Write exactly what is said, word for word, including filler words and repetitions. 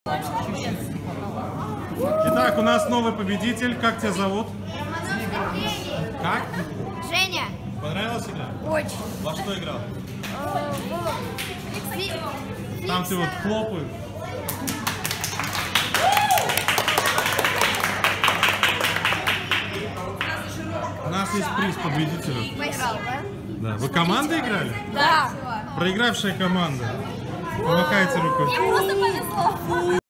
Итак, у нас новый победитель. Как тебя зовут? Как? Женя. Понравилась игра? Очень. Во что играл? Фли... Там ты вот хлопаешь. У нас есть приз победителя. Поиграл, да? Да. Вы командой играли? Да. Проигравшая команда. Помахайте рукой. Мне просто повезло.